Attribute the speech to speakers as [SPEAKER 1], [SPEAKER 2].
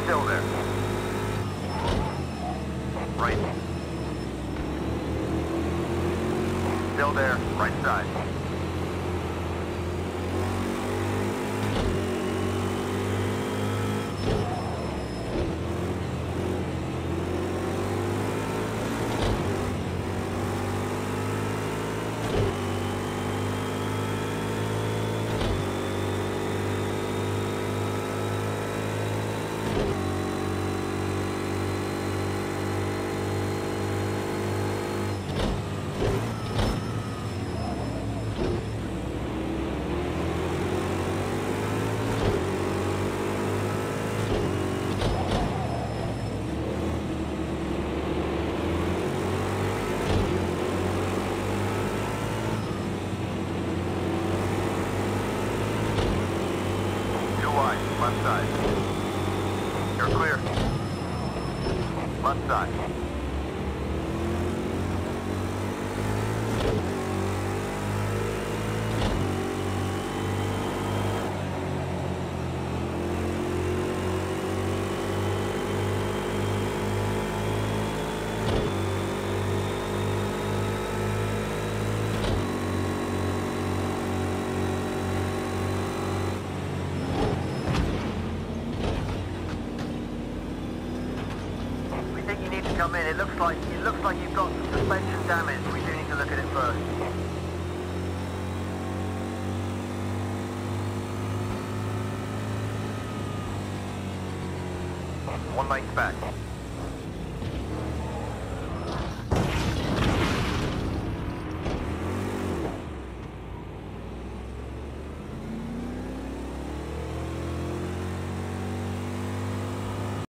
[SPEAKER 1] still there. Right. Still there, right side. Left side. You're clear. Left side. Come in. It looks like you've got some suspension damage. We do need to look at it first. One lane's back.